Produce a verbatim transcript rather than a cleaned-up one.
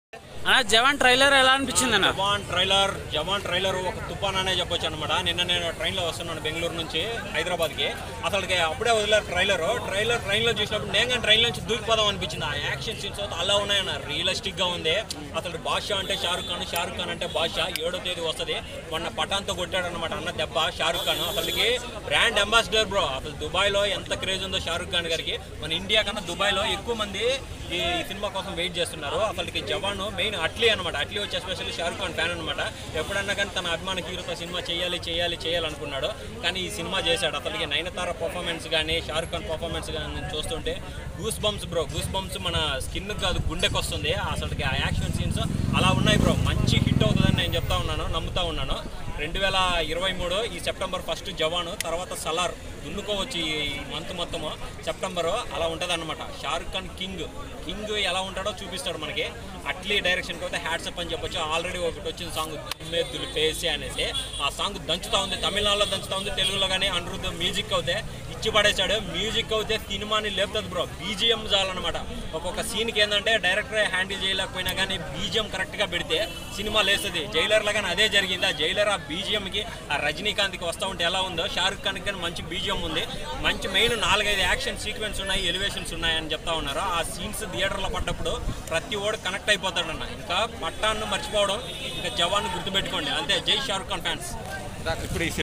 జవాన్ trailer ఎలా అనిపించింది అన్న? జవాన్ ట్రైలర్ జవాన్ ట్రైలర్ ఒక తుఫాన్ అనే చెప్పొచ్చు అనమాట. నిన్న నేను ట్రైన్లో వస్తున్నాను బెంగళూరు నుంచి హైదరాబాద్కి. అసలుకి అప్పుడే వదిలేరు ట్రైలర్ ట్రైలర్ ట్రైన్లో చూసినప్పుడు నేను కానీ ట్రైన్ నుంచి దూకిపోదాం అనిపించింది. ఆ యాక్షన్ సీన్స్ అలా ఉన్నాయన్న, రియలిస్టిక్గా ఉంది. అసలు బాద్షా అంటే షారుఖ్ ఖాన్, షారుఖ్ ఖాన్ అంటే బాద్షా. ఏడో తేదీ వస్తుంది. మొన్న పఠాన్తో కొట్టాడు అనమాట అన్న దెబ్బ షారుఖ్ ఖాన్. అసలుకి బ్రాండ్ అంబాసిడర్ బ్రో. అసలు దుబాయ్లో ఎంత క్రేజ్ ఉందో షారుఖ్ ఖాన్ గారికి. మన ఇండియా కన్నా దుబాయ్లో ఎక్కువ మంది ఈ సినిమా కోసం వెయిట్ చేస్తున్నారు. అసలుకి జవాన్ మెయిన్ అట్లీ అనమాట. అట్లీ వచ్చి ఎస్పెషల్లీ షారుఖ్ ఖాన్ ఫ్యాన్ అనమాట. ఎప్పుడన్నా కానీ తన అభిమాన హీరోతో సినిమా చేయాలి చేయాలి చేయాలనుకున్నాడు, కానీ ఈ సినిమా చేశాడు. అసలుకి నయనతార పర్ఫార్మెన్స్ కానీ షారుఖ్ ఖాన్ పర్ఫార్మెన్స్ కానీ చూస్తుంటే goose bumps bro. Goose bumps మన స్కిన్ కాదు గుండెకి వస్తుంది. అసలుకి ఆ యాక్షన్ సీన్స్ అలా ఉన్నాయి బ్రో. మంచి హిట్ అవుతుందని నేను చెప్తా ఉన్నాను, నమ్ముతా ఉన్నాను. రెండు వేల ఇరవై మూడు ఈ సెప్టెంబర్ ఫస్ట్ జవాను, తర్వాత సలార్ దున్నుకోవచ్చు ఈ మంత్ మొత్తము సెప్టెంబరు. అలా ఉంటుంది అనమాట. షారుఖ్ ఖాన్ కింగ్ కింగ్ ఎలా ఉంటాడో చూపిస్తాడు మనకి. అట్లీ డైరెక్షన్కి అయితే హ్యాట్సప్ అని చెప్పొచ్చు. ఆల్రెడీ ఒకటి వచ్చిన సాంగ్ దుమ్మెద్దులు పేసి అనేసి ఆ సాంగ్ దంచుతా ఉంది, తమిళనాడులో దంచుతా ఉంది, తెలుగులో కానీ అనిరుద్ధ్ మ్యూజిక్ అయితే ఇచ్చి పడేశాడు. మ్యూజిక్ అయితే సినిమాని లేపుతుంది బ్రో. బీజిఎం చాలన్నమాట. ఒక్కొక్క సీన్కి ఏంటంటే డైరెక్టర్ హ్యాండిల్ చేయలేకపోయినా కానీ బీజిఎం కరెక్ట్గా పెడితే సినిమా లేస్తుంది. జైలర్లో కానీ అదే జరిగింది. ఆ జైలర్ ఆ బీజిఎంకి ఆ రజనీకాంత్కి వస్తూ ఉంటే ఎలా ఉందో షారుఖ్ ఖాన్కి కానీ మంచి బీజిఎం ఉంది. మంచి మెయిన్ నాలుగైదు యాక్షన్ సీక్వెన్స్ ఉన్నాయి, ఎలివేషన్స్ ఉన్నాయని చెప్తా ఉన్నారు. ఆ సీన్స్ థియేటర్లో పడ్డప్పుడు ప్రతి ఓడు కనెక్ట్ అయిపోతాడన్న. ఇంకా పట్టాన్ని మర్చిపోవడం, ఇంకా జవాన్ గుర్తుపెట్టుకోండి అంతే. జై షారుఖ్ ఖాన్ ఫ్యాన్స్. ఇప్పుడు